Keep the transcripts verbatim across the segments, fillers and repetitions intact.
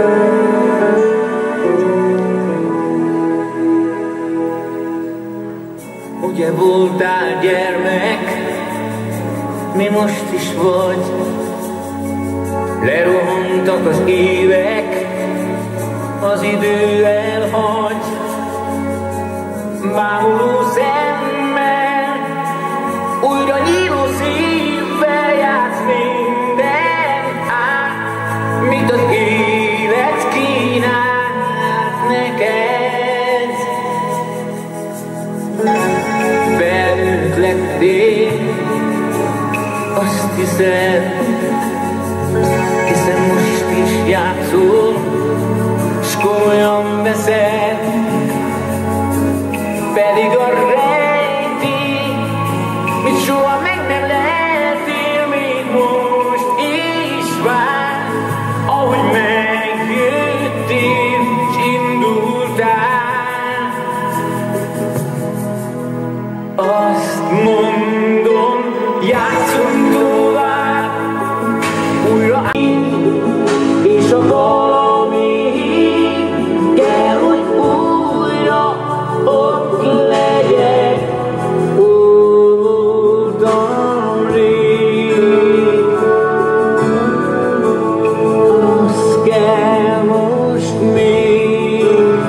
Ugye voltál gyermek, mi most is vagy. Lerohantak az évek, az idő elhagy. Bámuló szemmel, újra nyíló szívvel játsz minden át, mit az élet kínált neked. Felnőtt lettél, azt hiszed, hiszen most is játszol, s komolyan veszed, pedig a rejti, mit soha meg nem lehetél, még most is vár, ahogy megjöttél, s indultál. Azt mondom, játszunk tovább, újra és a valami kell, hogy újra ott legyek. Voltam rég, az kell most még.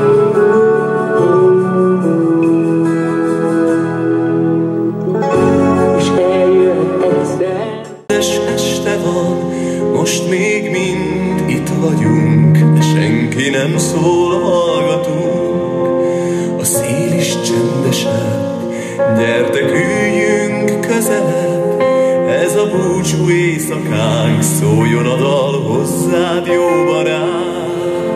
És eljön egyszer. Este van, most még mind itt vagyunk, de senki nem szól, hallgatunk. A szél is csendesebb, gyertek üljünk közelebb, ez a búcsú éjszakánk, szóljon a dal hozzád, jó barát.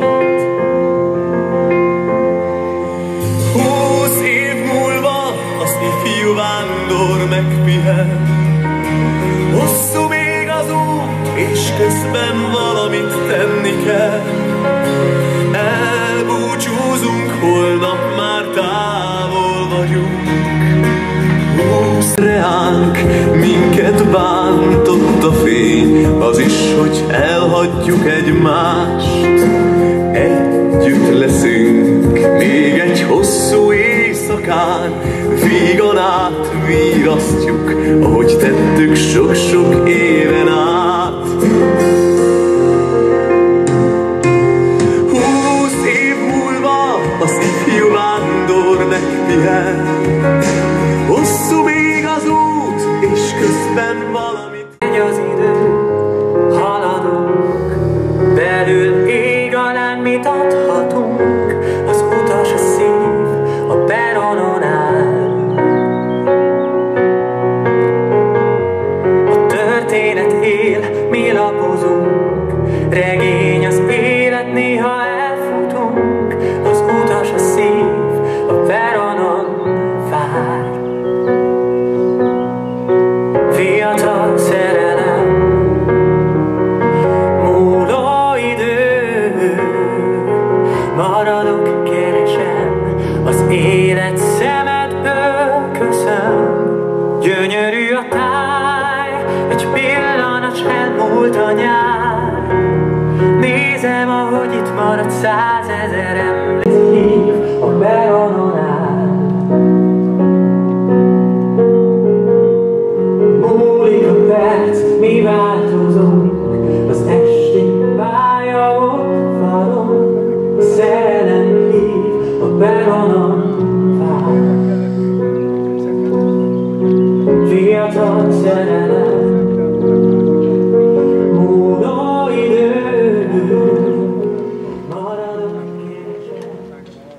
Húsz év múlva az ifjú vándor megpihen, hosszú még az út, és közben valamit tenni kell. Elbúcsúzunk, holnap már távol vagyunk. Húsz reánk, minket bántott a fény, az is, hogy elhagyjuk egymást. Együtt leszünk még egy hosszú éjszakán, vígan át virasztjuk, ahogy tettük sok-sok éven át. Húsz év múlva az ifjú vándor megpihen, hosszú még az út, és közben valamit. Megy az idő, haladunk, belül ég alá mit adhatunk, az utas a szív, a peronon áll. A történet él, mi lapozunk, regény az élet, néha elfutunk, az utas a szív, a peronon vár. Fiatal szerelem, múló idő, maradok, keresem, az élet szemedből köszön. Gyönyörű a táj, egy pillanat s elmúlt a nyár. Nézem, ahogy itt marad százezer emlék, hív a peronon áll. Múlik a perc, mi változunk, az esti pálya ott falon, a szerelem hív, a peronon vár. Fiatal szerelem, múló idő, maradok, keresem.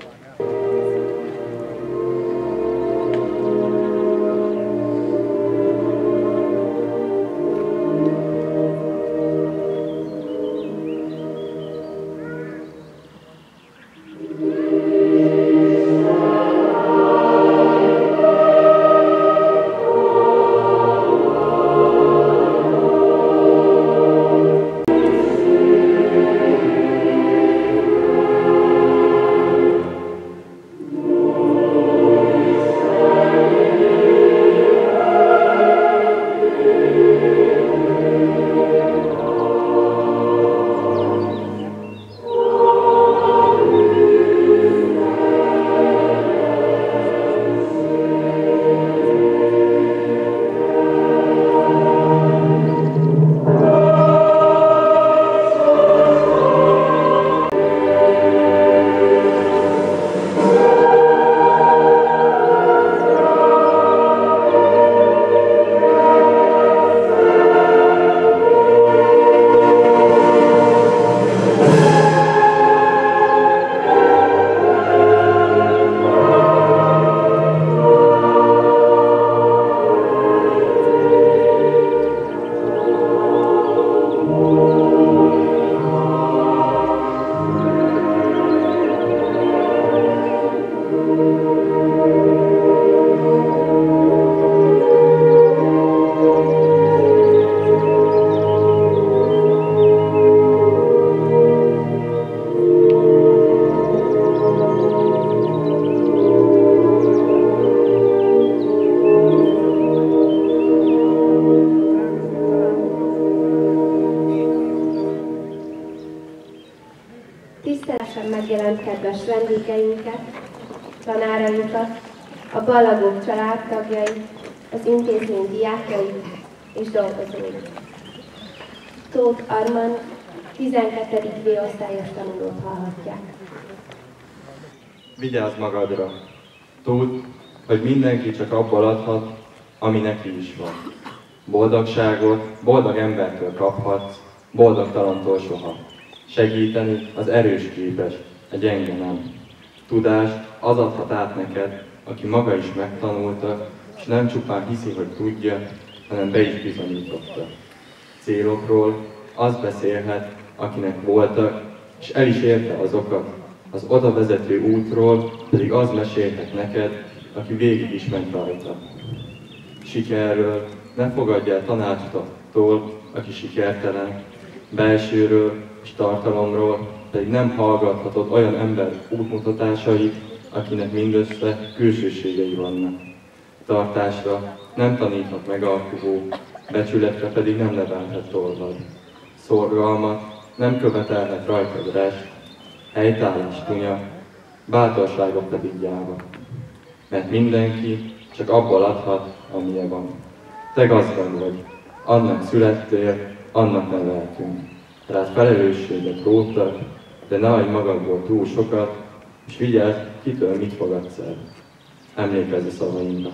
Tisztelesen megjelent kedves vendégeinket, tanárainkat, a Ballagók családtagjait, az intézmény diákjait és dolgozóit. Tóth Armand, tizenkettedik B-osztályos tanulót hallhatják. Vigyázz magadra! Tudd, hogy mindenki csak abból adhat, ami neki is van. Boldogságot boldog embertől kaphatsz, boldogtalantól soha. Segíteni az erős képes, a gyenge nem. Tudást az adhat át neked, aki maga is megtanulta, és nem csupán hiszi, hogy tudja, hanem be is bizonyította. Célokról az beszélhet, akinek voltak, és el is érte azokat, az oda vezető útról pedig az mesélhet neked, aki végig is ment rajta. Sikerről ne fogadj el tanácsot attól, aki sikertelen, belsőről és tartalomról pedig nem hallgathatod olyan ember útmutatásait, akinek mindössze külsőségei vannak. Tartásra nem taníthat megalkuvó, becsületre pedig nem nevelhet tolvad. Szorgalmat nem követelhet rajtad rest, helytállás tunya, bátorságot pedig gyáva. Mert mindenki csak abból adhat, amilyen van. Te gazdag vagy, annak születtél, annak neveltünk. Rád felelősséget róttak, de ne adj magadból túl sokat, és vigyázz, kitől mit fogadsz el. Emlékezz a szavaimra.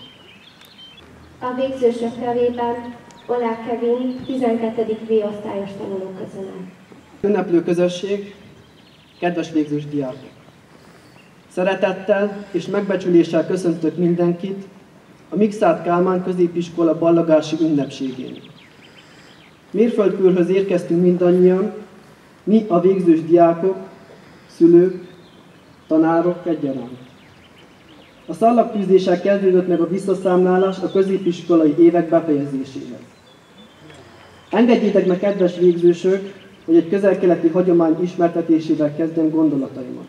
A végzősök nevében Olá Kevin, tizenkettedik B-osztályos tanuló köszönet. Ünneplő közösség, kedves végzős diákok! Szeretettel és megbecsüléssel köszöntök mindenkit a Mikszáth Kálmán középiskola ballagási ünnepségén. Mérföldkörhöz érkeztünk mindannyian, mi a végzős diákok, szülők, tanárok egyaránt. A szallagtűzéssel kezdődött meg a visszaszámlálás a középiskolai évek befejezéséhez. Engedjétek meg, kedves végzősök, hogy egy közel-keleti hagyomány ismertetésével kezdjem gondolataimat.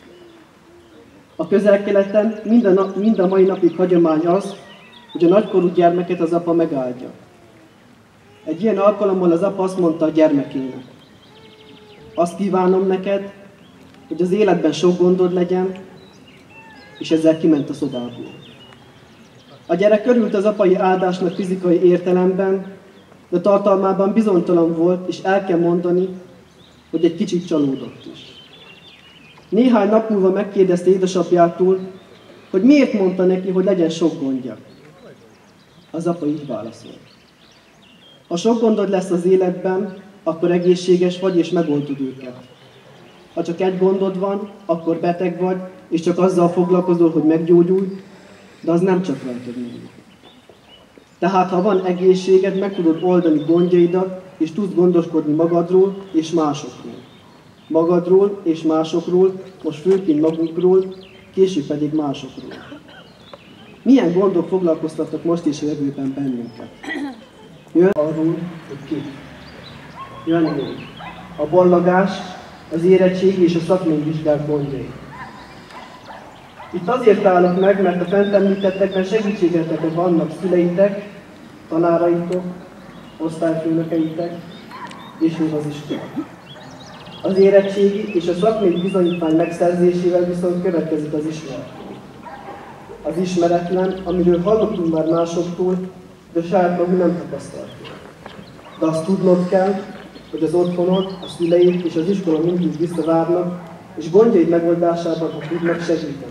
A közel-keleten mind a, nap, mind a mai napig hagyomány az, hogy a nagykorú gyermeket az apa megáldja. Egy ilyen alkalommal az apa azt mondta a gyermekének: azt kívánom neked, hogy az életben sok gondod legyen, és ezzel kiment a szobából. A gyerek örült az apai áldásnak fizikai értelemben, de tartalmában bizonytalan volt, és el kell mondani, hogy egy kicsit csalódott is. Néhány nap múlva megkérdezte édesapjától, hogy miért mondta neki, hogy legyen sok gondja. Az apa így válaszolt: ha sok gondod lesz az életben, akkor egészséges vagy, és megoldod őket. Ha csak egy gondod van, akkor beteg vagy, és csak azzal foglalkozol, hogy meggyógyulj, de az nem csak rajtad múlik. Tehát, ha van egészséged, meg tudod oldani gondjaidat, és tudsz gondoskodni magadról és másokról. Magadról és másokról, most főként magunkról, később pedig másokról. Milyen gondok foglalkoztatnak most és a jövőben bennünket? Jön arról, hogy ki. Jön még a ballagás, az érettség és a szakmai vizsgák gondjai. Itt azért állok meg, mert a fent említettekben segítségetekre vannak szüleitek, tanáraitok, osztályfőnökeitek, és még az iskola. Az érettségi és a szakmai bizonyítvány megszerzésével viszont következik az ismeret. Az ismeretlen, amiről hallottunk már másoktól, de saját magunk nem tapasztaltunk. De azt tudnod kell, hogy az otthonod, a szüleid és az iskola mindig visszavárnak, és gondjaid megoldásában tudnak segíteni.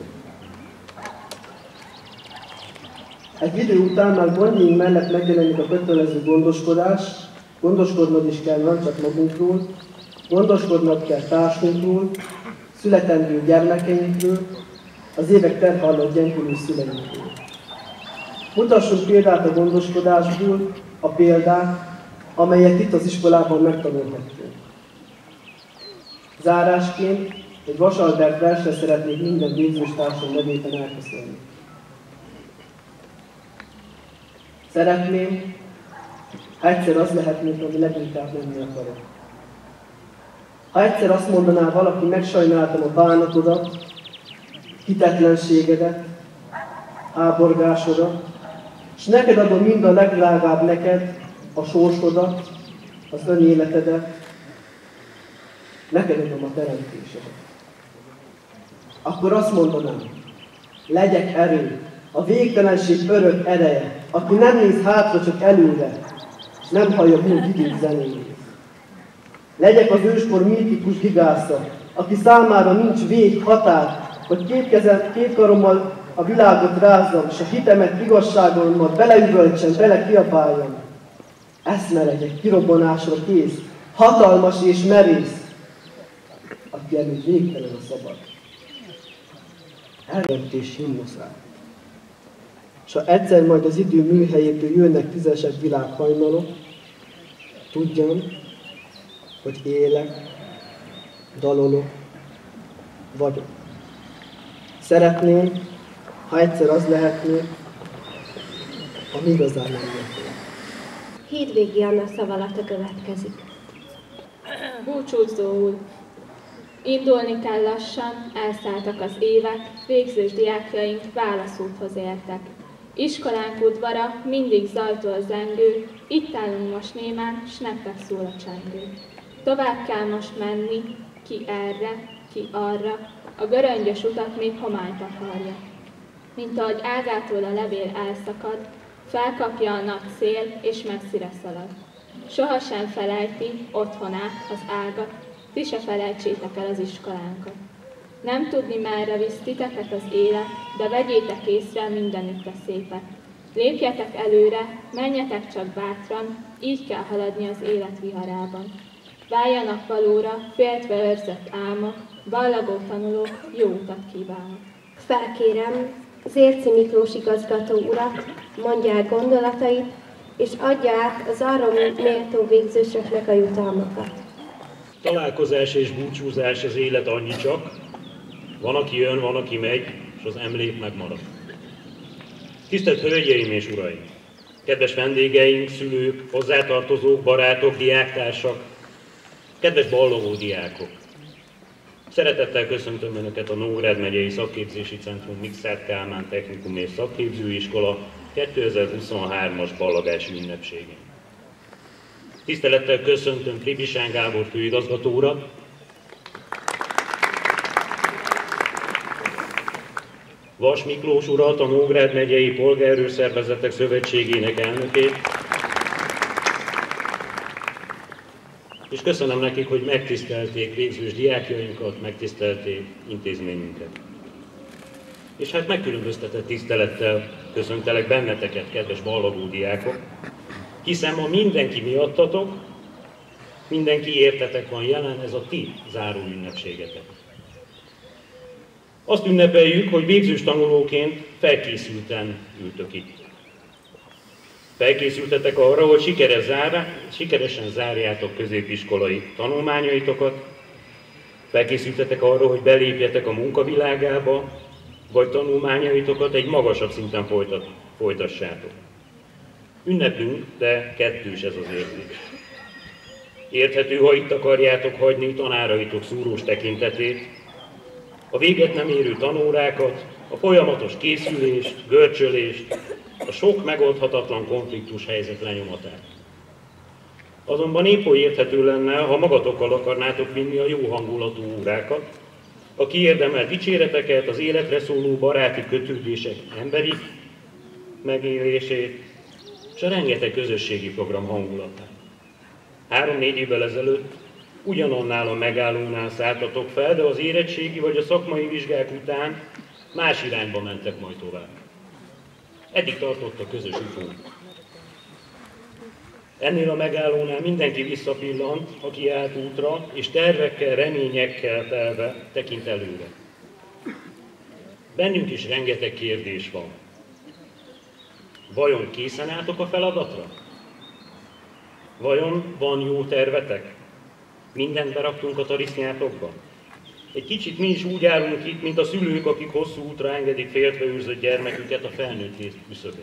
Egy idő után már gondjaink mellett megjelenik a kötelező gondoskodás, gondoskodnod is kell nem csak magunkról, gondoskodnod kell társunkról, születendő gyermekeinkről, az évek terhallott gyengülő szüleinkről. Mutassunk példát a gondoskodásból, a példát, amelyet itt az iskolában megtanulhattunk. Zárásként egy Vasalbert versre szeretnék minden végzős társam nevében elköszönni. Szeretném, egyszer az lehetnék, ami leginkább lenni akarok. Ha egyszer azt mondaná valaki, megsajnáltam a bánatodat, hitetlenségedet, háborgásodat, és neked adom mind a legdrágább neked, a sorsodat, az önéletedet, neked adom a teremtésedet. Akkor azt mondanám, legyek erő, a végtelenség örök ereje, aki nem néz hátra, csak előre, és nem hallja múlt idők zenéjét. Legyek az őskor mítikus gigásza, aki számára nincs vég, határ, hogy két, kezet, két karommal a világot rázzam, és a hitemet, igazságommal beleüvöltsem, bele kiabáljam. Eszme legyek, kirobbanásra kész, hatalmas és merész, aki előtt végtelen a szabad. Elrentés himnuszát. És ha egyszer majd az idő műhelyétől jönnek tízesebb világhajnalok, tudjam, hogy élek, dalolok, vagyok. Szeretném, ha egyszer az lehetnék, ami igazán nem jöttél. Hétvégi Anna szavalata következik. Búcsúzóul. Indulni kell lassan, elszálltak az évek, végzős diákjaink válaszúthoz értek. Iskolánk udvara mindig zajtól zengő, itt állunk most némán, s nektek szól a csengő. Tovább kell most menni, ki erre, ki arra, a göröngyös utat még homály takarja. Mint ahogy ágától a levél elszakad, felkapja a nagy szél, és messzire szalad. Sohasem felejti otthonát, az ágat, ti se felejtsétek el az iskolánkat. Nem tudni, merre visz titeket az élet, de vegyétek észre mindenütt a szépet. Lépjetek előre, menjetek csak bátran, így kell haladni az élet viharában. Váljanak valóra, féltve őrzött álmok, ballagó tanulók, jó utat kívánok. Felkérem Zérczy Miklós igazgató urat, mondja el gondolatait, és adja át az arra méltó végzősöknek a jutalmakat. Találkozás és búcsúzás az élet annyi csak, van, aki jön, van, aki megy, és az emlék megmarad. Tisztelt Hölgyeim és Uraim! Kedves vendégeink, szülők, hozzátartozók, barátok, diáktársak, kedves ballagó diákok! Szeretettel köszöntöm Önöket a Nógrád megyei Szakképzési Centrum Mikszáth Kálmán Technikum és Szakképzőiskola kétezer-huszonhármas ballagási ünnepségén. Tisztelettel köszöntöm Kribisán Gábor főigazgató urat, Vas Miklós urat, a Nógrád megyei Polgárőrszervezetek Szövetségének elnökét, és köszönöm nekik, hogy megtisztelték végzős diákjainkat, megtisztelték intézményünket. És hát megkülönböztetett tisztelettel köszöntelek benneteket, kedves ballagó diákok, hiszen ma mindenki miattatok, mindenki értetek van jelen, ez a ti záró ünnepségetek. Azt ünnepeljük, hogy végzős tanulóként felkészülten ültök itt. Felkészültetek arra, hogy sikeres zárá, sikeresen zárjátok középiskolai tanulmányaitokat, felkészültetek arra, hogy belépjetek a munkavilágába, vagy tanulmányaitokat egy magasabb szinten folytat, folytassátok. Ünnepünk, de kettős ez az érzés. Érthető, ha itt akarjátok hagyni tanáraitok szúrós tekintetét, a véget nem érő tanórákat, a folyamatos készülést, görcsölést, a sok megoldhatatlan konfliktus helyzet lenyomatát. Azonban épp oly érthető lenne, ha magatokkal akarnátok vinni a jó hangulatú órákat, a kiérdemelt dicséreteket, az életre szóló baráti kötődések emberi megélését, és a rengeteg közösségi program hangulatát. Három-négy évvel ezelőtt ugyanannál a megállónál szálltatok fel, de az érettségi vagy a szakmai vizsgák után más irányba mentek majd tovább. Eddig tartott a közös utunk. Ennél a megállónál mindenki visszapillant, aki állt útra, és tervekkel, reményekkel telve tekint előre. Bennünk is rengeteg kérdés van. Vajon készen álltok a feladatra? Vajon van jó tervetek? Mindent beraktunk a tarisznyátokba? Egy kicsit mi is úgy állunk itt, mint a szülők, akik hosszú útra engedik féltve őrzött gyermeküket a felnőtt lét küszöbén.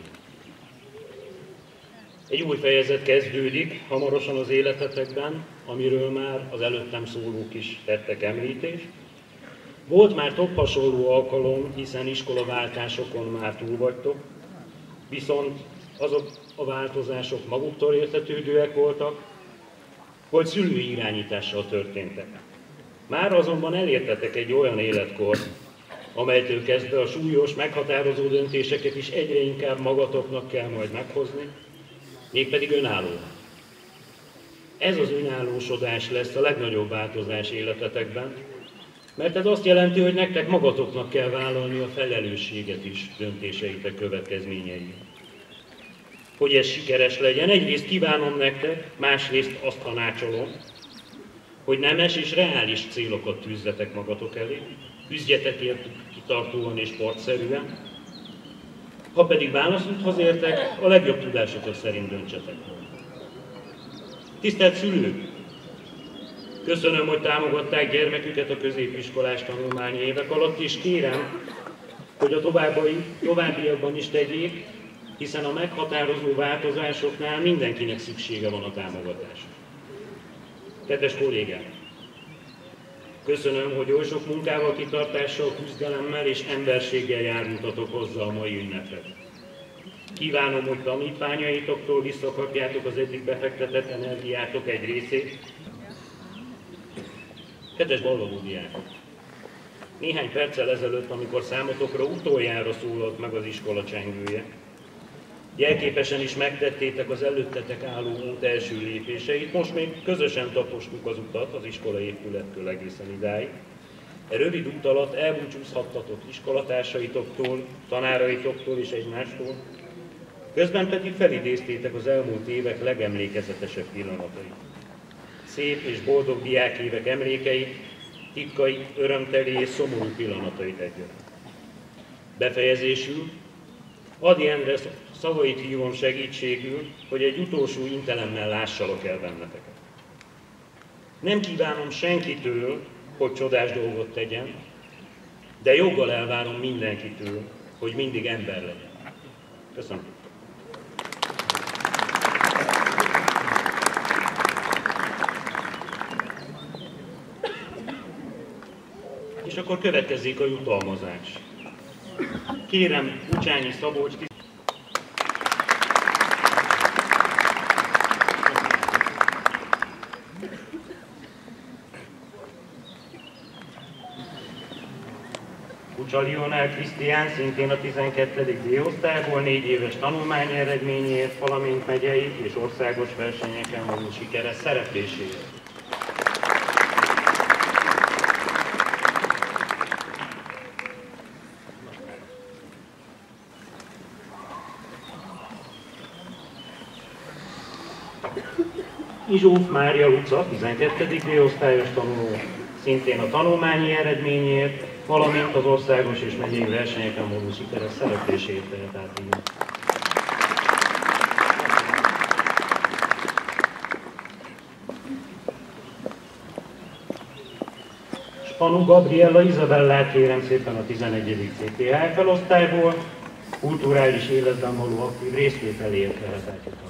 Egy új fejezet kezdődik hamarosan az életetekben, amiről már az előttem szólók is tettek említést. Volt már több hasonló alkalom, hiszen iskolaváltásokon már túl vagytok, viszont azok a változások maguktól értetődőek voltak, vagy szülői irányítással történtek. Már azonban elértetek egy olyan életkort, amelytől kezdve a súlyos, meghatározó döntéseket is egyre inkább magatoknak kell majd meghozni, mégpedig önállóan. Ez az önállósodás lesz a legnagyobb változás életetekben, mert ez azt jelenti, hogy nektek magatoknak kell vállalni a felelősséget is döntéseitek következményei. Hogy ez sikeres legyen, egyrészt kívánom nektek, másrészt azt tanácsolom, hogy nemes és reális célokat tűzzetek magatok elé, küzdjetek értük kitartóan és sportszerűen, ha pedig válaszúthoz értek, a legjobb tudásotok szerint döntsetek. Tisztelt szülők! Köszönöm, hogy támogatták gyermeküket a középiskolás tanulmányi évek alatt, és kérem, hogy a további, továbbiakban is tegyék, hiszen a meghatározó változásoknál mindenkinek szüksége van a támogatásra. Kedves kollégák! Köszönöm, hogy oly sok munkával, kitartással, küzdelemmel és emberséggel járultatok hozzá a mai ünnepre. Kívánom, hogy tanítványaitoktól visszakapjátok az eddig befektetett energiátok egy részét. Kedves ballagó diákok! Néhány perccel ezelőtt, amikor számotokra utoljára szólalt meg az iskola csengője, jelképesen is megtettétek az előttetek álló út első lépéseit, most még közösen tapostuk az utat az iskola épülettől egészen idáig. E rövid út alatt elbúcsúzhattatok iskolatársaitoktól, tanáraitoktól és egymástól, közben pedig felidéztétek az elmúlt évek legemlékezetesebb pillanatait. Szép és boldog diákévek emlékeit, titkait, örömteli és szomorú pillanatait egyaránt. Befejezésül Ady Endre szavait hívom segítségül, hogy egy utolsó intelemmel lássalak el benneteket. Nem kívánom senkitől, hogy csodás dolgot tegyen, de joggal elvárom mindenkitől, hogy mindig ember legyen. Köszönöm. És akkor következik a jutalmazás. Kérem, Bucsányi Szabolcs Bucsa Lionel Krisztián szintén a tizenkettedik D-osztályból négy éves tanulmányi eredményéért, valamint megyei és országos versenyeken való sikeres szerepléséért. Izsóf Mária Luca, tizenkettedik D-osztályos tanuló, szintén a tanulmányi eredményért, valamint az országos és megyei versenyeken való sikeres szerepléséért tehet át díjat. Spanu Gabriella Izabellát kérem szépen a tizenegyedik cé pé há felosztályból, kulturális életben való aktív részvételéért tehet át jutalmat.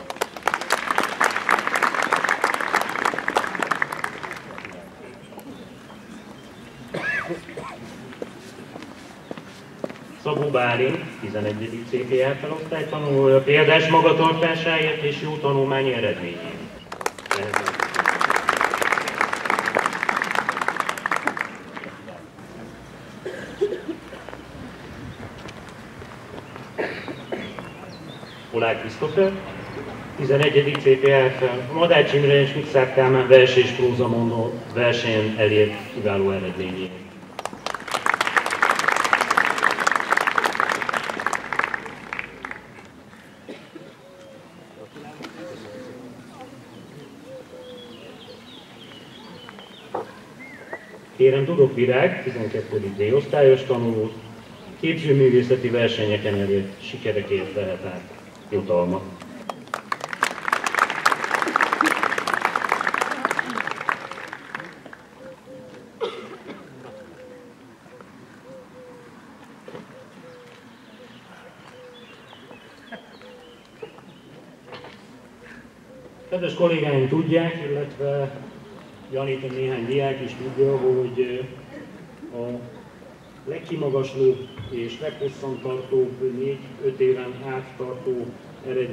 Szabó Bálint, tizenegyedik cé pé há felosztály tanulója, példás magatartásáért és jó tanulmányi eredményéért. Polák Krisztófer, tizenegyedik cé pé há fel, Madács Imre és Mikszák Kálmán vers és prózamondó versenyen elért kiváló eredményéért. Kérem Dudok Virág, tizenkettedik D-osztályos tanulót, képzőművészeti versenyeken elért sikerekért vehet át jutalmat. Kedves kollégáim tudják, illetve gyanítom néhány diák is tudja, hogy a legkimagaslóbb és leghosszantartóbb négy-öt éven át tartó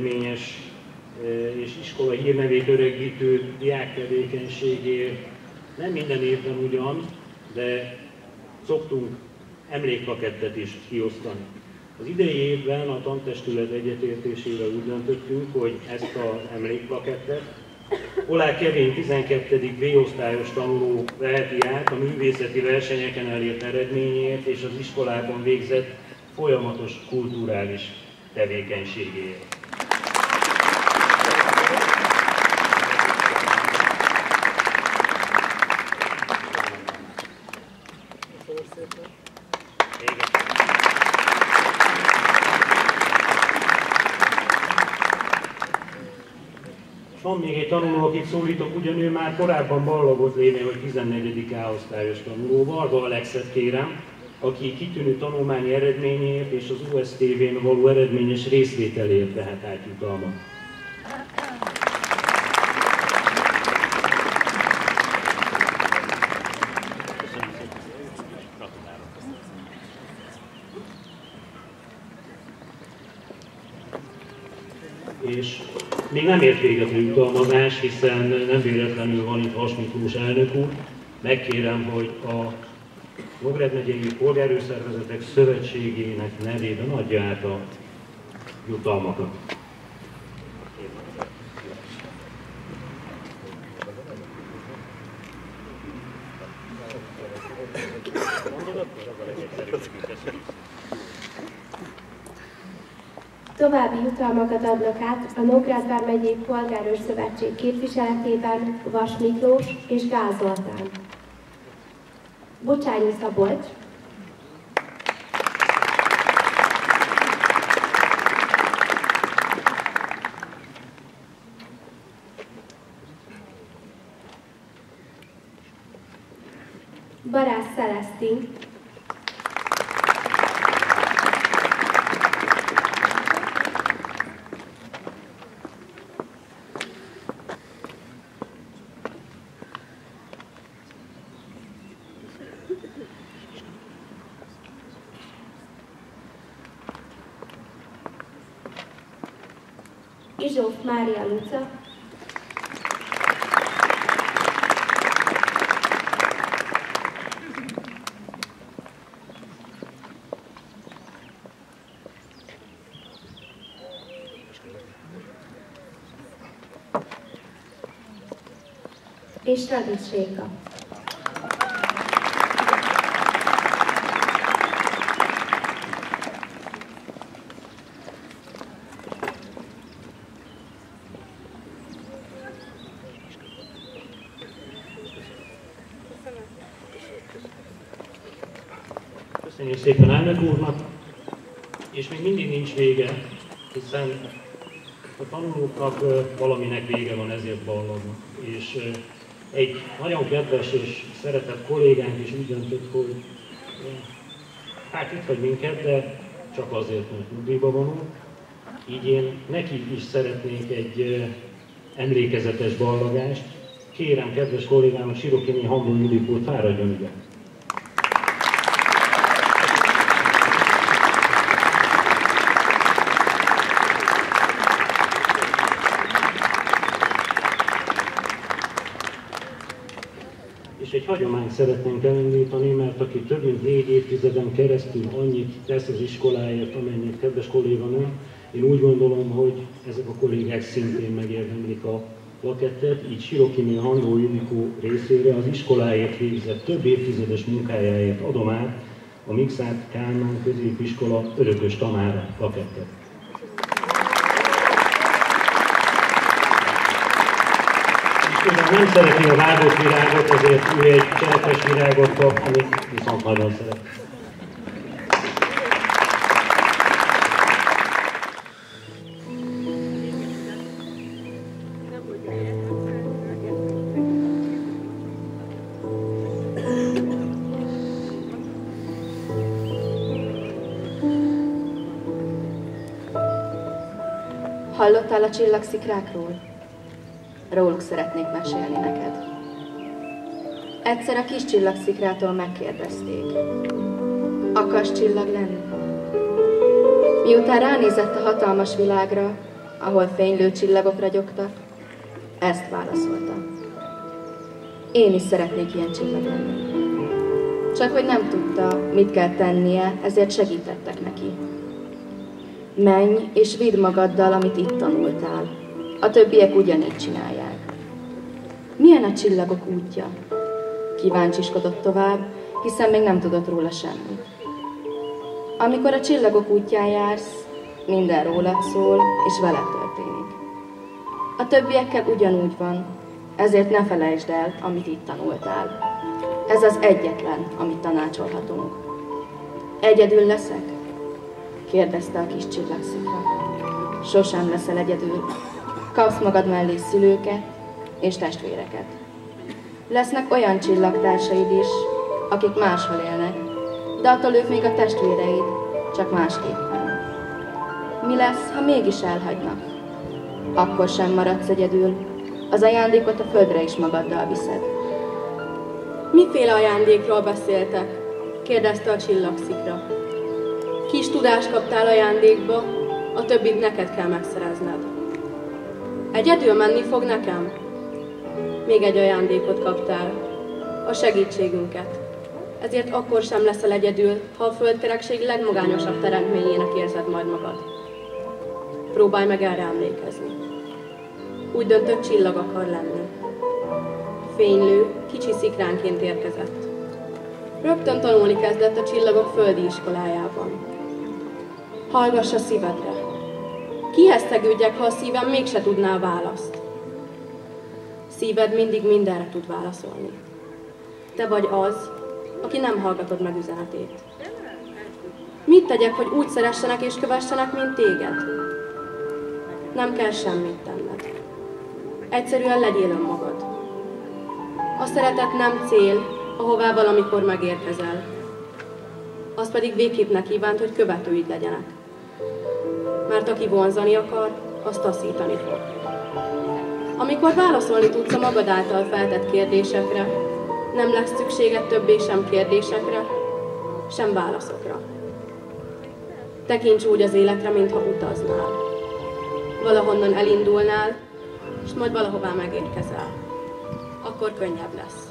eredményes és iskola hírnevét öregítő diáktevékenységért Nem minden évben ugyan, de szoktunk emlékplakettet is kiosztani. Az idei évben a tantestület egyetértésével úgy döntöttünk, hogy ezt az emlékplakettet Olá Kevény tizenkettedik B-osztályos tanuló veheti át a művészeti versenyeken elért eredményért és az iskolában végzett folyamatos kulturális tevékenységéért. Van még egy tanuló, akit szólítok, ugyan ő már korábban ballagott lévén, hogy tizennegyedik A-osztályos tanuló. Varga Alexet kérem, aki kitűnő tanulmányi eredményért és az u es té vén való eredményes részvételért vehet át jutalmat. És még nem ért véget a jutalmazás, hiszen nem véletlenül van itt Vas Miklós elnök úr. Megkérem, hogy a Nógrád megyei Polgárőrszervezetek Szövetségének nevében adja át a jutalmakat. További jutalmakat adnak át a Nógrád vármegyei Polgárőr Szövetség képviseletében Vas Miklós és Gál Zoltán. Bocsányi Szabolcs, Barász Celesztin, Izsóf Mária Luca, és Radics Réka. Köszönjük szépen elnök úrnak, és még mindig nincs vége, hiszen a tanulóknak valaminek vége van, ezért ballagnak. És egy nagyon kedves és szeretett kollégánk is úgy döntött, hogy hát itt hagy minket, de csak azért, mert nyugdíjba vonul. Így én neki is szeretnék egy emlékezetes ballagást. Kérem kedves kollégámat, Sirokényi Handó Ildikót, fáradjon ide. És egy hagyományt szeretnénk elindítani, mert aki több mint négy évtizeden keresztül annyit tesz az iskoláért, amennyit kedves kolléganő, én úgy gondolom, hogy ezek a kollégák szintén megérdemlik a plakettet, így Sirokényi Handó Ildikó részére az iskoláért végzett több évtizedes munkájáért adom át a Mikszáth Kálmán középiskola örökös tanára plakettet. Nem szereti a vágott virágot, ezért ő egy cserepes virágot kap, amit viszont nagyon szeret. Hallottál a csillagszikrákról? Róluk szeretnék mesélni neked. Egyszer a kis csillagszikrától megkérdezték, akarsz csillag lenni? Miután ránézett a hatalmas világra, ahol fénylő csillagok ragyogtak, ezt válaszolta. Én is szeretnék ilyen csillag lenni. Csak hogy nem tudta, mit kell tennie, ezért segítettek neki. Menj és vidd magaddal, amit itt tanultál. A többiek ugyanígy csinálják. Milyen a csillagok útja? Kíváncsiskodott tovább, hiszen még nem tudott róla semmit. Amikor a csillagok útján jársz, minden rólad szól, és veled történik. A többiekkel ugyanúgy van, ezért ne felejtsd el, amit itt tanultál. Ez az egyetlen, amit tanácsolhatunk. Egyedül leszek? Kérdezte a kis csillagszikra. Sosem leszel egyedül. Kapsz magad mellé szülőket és testvéreket. Lesznek olyan csillagtársaid is, akik máshol élnek, de attól ők még a testvéreid, csak másképpen. Mi lesz, ha mégis elhagynak? Akkor sem maradsz egyedül, az ajándékot a földre is magaddal viszed. Miféle ajándékról beszéltek? Kérdezte a csillagszikra. Kis tudást kaptál ajándékba, a többit neked kell megszerezned. Egyedül menni fog nekem? Még egy ajándékot kaptál, a segítségünket. Ezért akkor sem leszel egyedül, ha a földkerekség legmagányosabb teremtményének érzed majd magad. Próbálj meg erre emlékezni. Úgy döntött, csillag akar lenni. Fénylő, kicsi szikránként érkezett. Rögtön tanulni kezdett a csillagok földi iskolájában. Hallgass a szívedre. Kihez szegődjek, ha a szívem mégse tudná a választ? Szíved mindig mindenre tud válaszolni. Te vagy az, aki nem hallgatod meg üzenetét. Mit tegyek, hogy úgy szeressenek és kövessenek, mint téged? Nem kell semmit tenned. Egyszerűen legyél önmagad. A szeretet nem cél, ahová valamikor megérkezel. Az pedig végképp ne kívánt, hogy követőid legyenek. Mert aki vonzani akar, az taszítani fog. Amikor válaszolni tudsz a magad által feltett kérdésekre, nem lesz szükséged többé sem kérdésekre, sem válaszokra. Tekints úgy az életre, mintha utaznál. Valahonnan elindulnál, és majd valahová megérkezel. Akkor könnyebb lesz.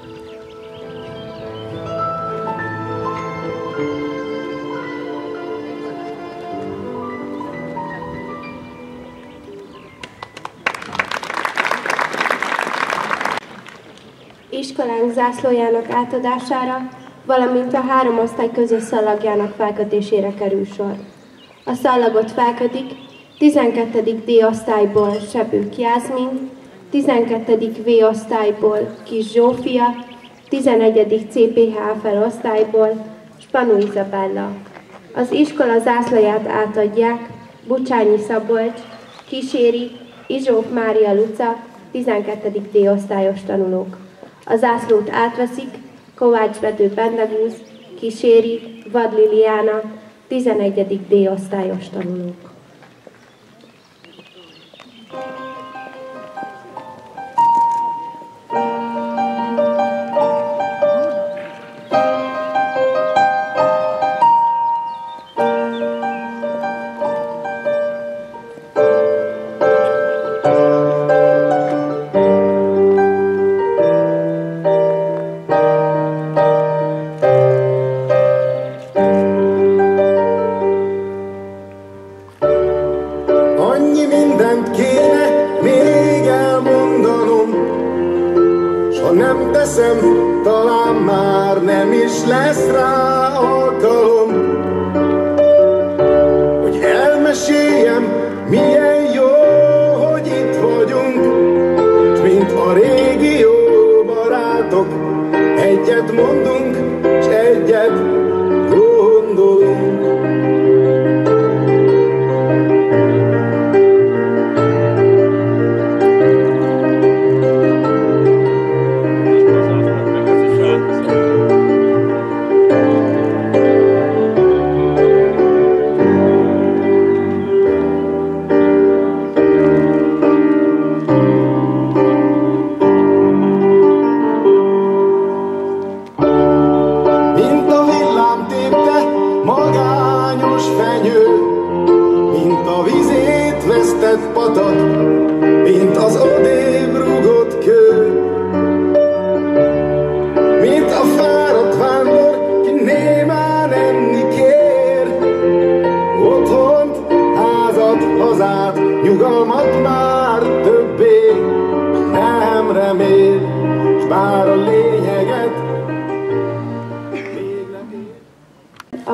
Iskolánk zászlójának átadására, valamint a három osztály közös szallagjának felkötésére kerül sor. A szallagot felkötik tizenkettedik D osztályból Sebők Jászmin, tizenkettedik V osztályból Kis Zsófia, tizenegyedik C P H felosztályból Spanu Izabella. Az iskola zászlóját átadják Bucsányi Szabolcs, Kíséri, Izsóf Mária Luca, tizenkettedik D osztályos tanulók. A zászlót átveszik Kovács Bedő Bendegúz, Kíséri, Vad Liliana, tizenegyedik D osztályos tanulók.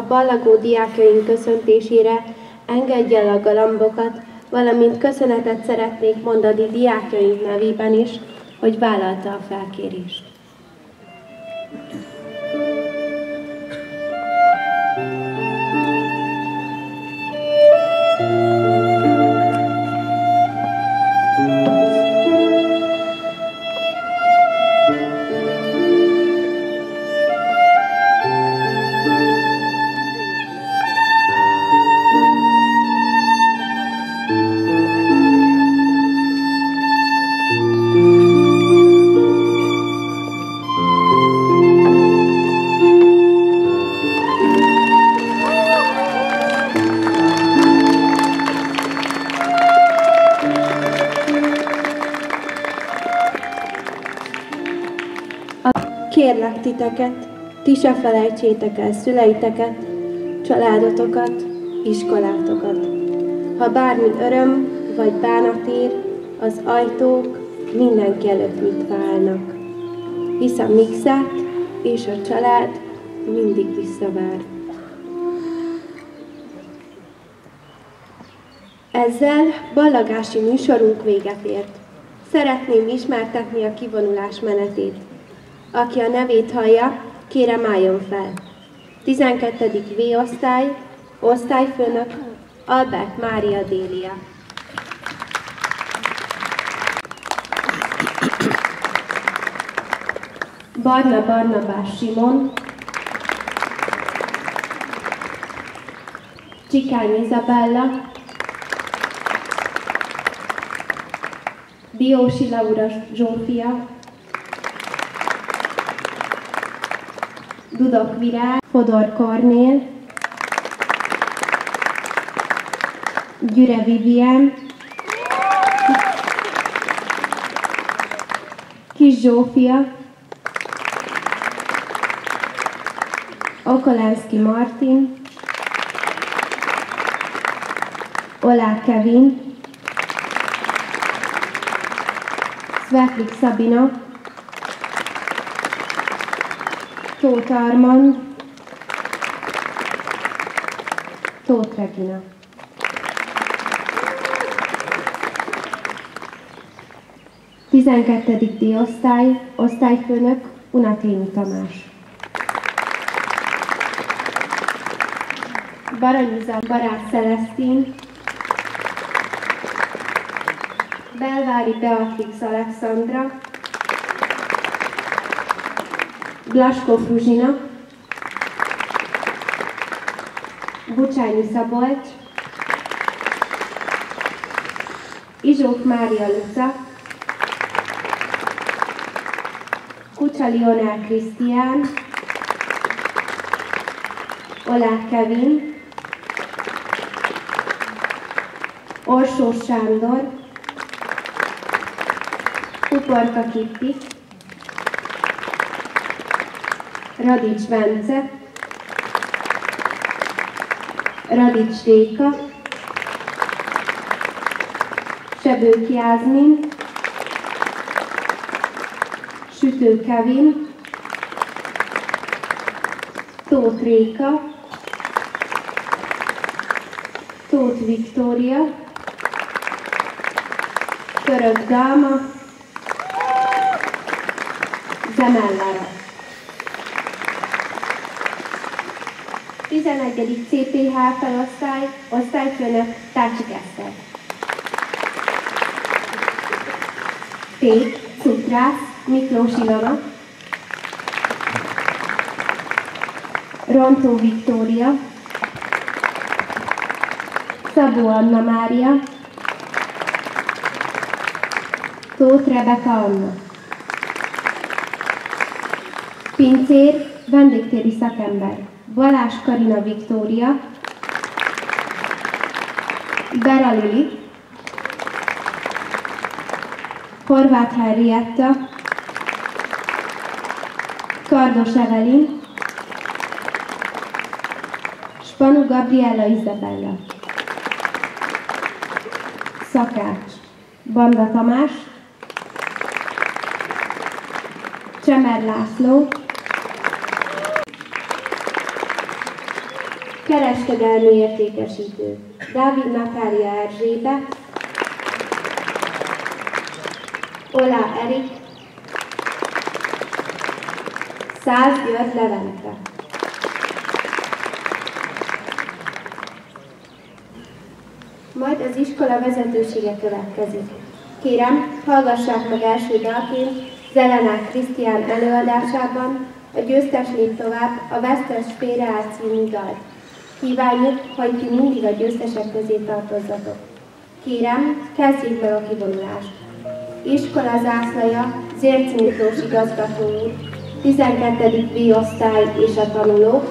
ballagó diákjaink köszöntésére engedje el a galambokat, valamint köszönetet szeretnék mondani diákjaink nevében is, hogy vállalta a felkérést. Kérlek titeket, ti se felejtsétek el szüleiteket, családotokat, iskolátokat. Ha bármi öröm vagy bánat ér, az ajtók mindenki előtt nyitva állnak, hisz a mixát és a család mindig visszavár. Ezzel ballagási műsorunk véget ért. Szeretném ismertetni a kivonulás menetét. Aki a nevét hallja, kérem álljon fel. tizenkettedik V-osztály, osztályfőnök Albert Mária Délia. Barna Barnabás Simon, Csikány Izabella, Diósi Laura Zsófia, Dudok Virág, Fodor Kornél, Gyüre Vivien, Kis Zsófia, Okolenszki Martin, Olá Kevin, Svetlik Szabina, Tóth Armand, Tóth Regina. tizenkettedik D-osztály, osztályfőnök Unatényi Tamás. Baranyiza Barát Celesztin, Belvári Beatrix Alexandra, Blaskó Fruzsina, Bucsányi Szabolcs, Izsók Mária Luca, Kucsa Lionel Krisztián, Olá Kevin, Orsós Sándor, Kuporka Kitti, Radics Bence, Radics Réka, Sebők Jászmin, Sütő Kevin, Tóth Réka, Tóth Viktória, Török Dálma, Zemellára. tizenegyedik C P H felosztály, osztályfőnök Tácsik Eszter. Pék, Cukrász, Miklós Ilona, Rontó Viktória, Szabó Anna Mária, Tóth Rebeka Anna. Pincér, vendégtéri szakember, Balázs Karina Viktória, Bera Lili, Horváth Henrietta, Kardos Evelin, Spanu Gabriella Izabella. Szakács, Banda Tamás, Csemer László, Kereskedelmi értékesítő Dávid Natália Erzsébet, Ola Erik, Szász György Levente. Majd az iskola vezetősége következik. Kérem, hallgassák meg első dalként Zelenák Krisztián előadásában a Győztes lép tovább a Vesztes félre áll című dalt. Kívánjuk, hogy ti mindig a győztesek közé tartozzatok. Kérem, kezdjék meg a kivonulást. Iskola zászlaja, Zérczy Miklós igazgató úr, tizenkettedik B osztály és a tanulók.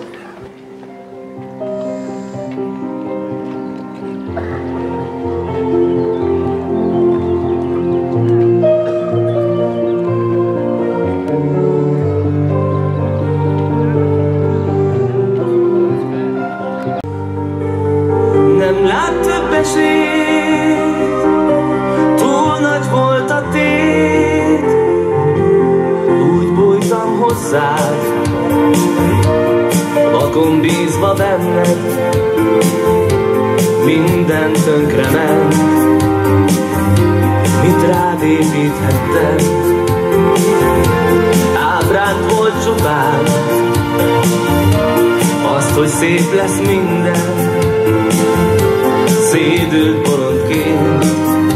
Nem lát több esélyt, túl nagy volt a tét, úgy bújtam hozzád, vakon bízva benned, minden tönkre ment, mit rád építhettem, ábránt volt csupán, azt, hogy szép lesz minden, szédült bolondként,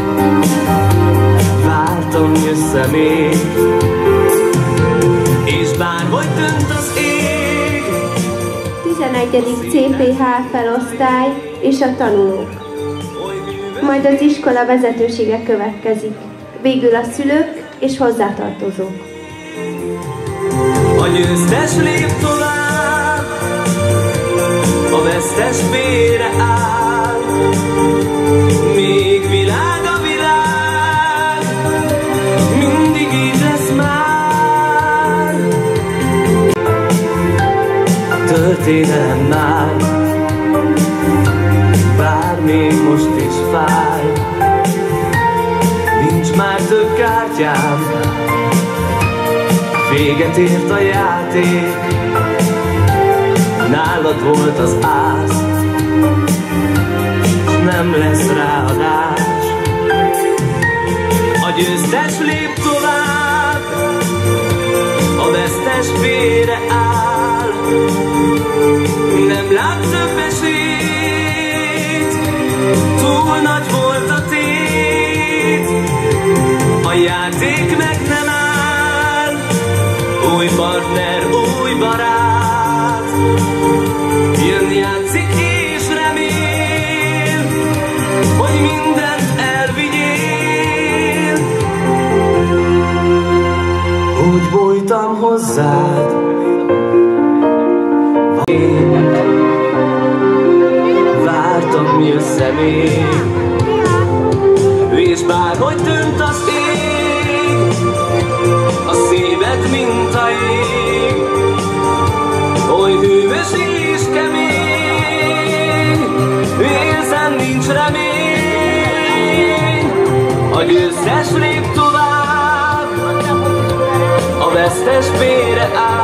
vártam jössze még, és bárhogy dönt az ég. tizenegyedik C P H felosztály és a tanulók. Majd az iskola vezetősége következik, végül a szülők és hozzátartozók. A győztes lép tovább, a vesztes félre áll, még világ a világ, mindig így lesz már. Történelem már, bár még most is fáj, nincs már több kártyám, véget ért a játék, nálad volt az ász, nem lesz ráadás. A győztes lép tovább, a vesztes félre áll, nem lát több esélyt, túl nagy volt a tét, a játék meg nem áll, új partner, új barát, jön, játszik és remél, hogy mindent elvigyél. Úgy bújtam hozzád, én vártam jössze még, és bárhogy dönt az ég, a szíved mint a jég, oly hűvös és kemény, érzem nincs remény. A győztes lép tovább, a vesztes félre áll,